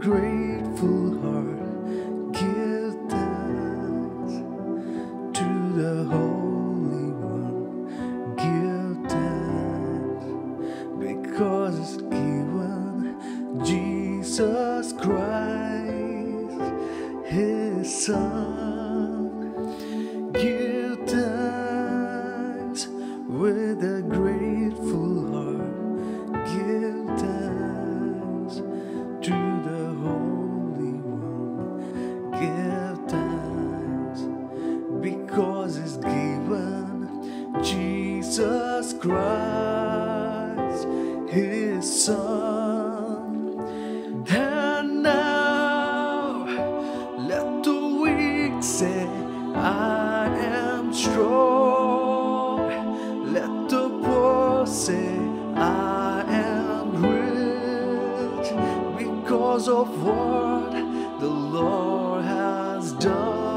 grateful heart, give thanks to the Holy One. Give thanks because it's given Jesus Christ, His Son. Give thanks with a grateful heart. Give thanks to the Holy One. Give thanks because it's given Jesus Christ, His Son. And now let the weak say, I am strong. Let the poor say, I am rich because of what the Lord has done.